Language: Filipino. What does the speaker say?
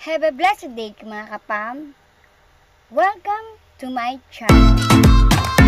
Have a blessed day mga kapam. Welcome to my channel.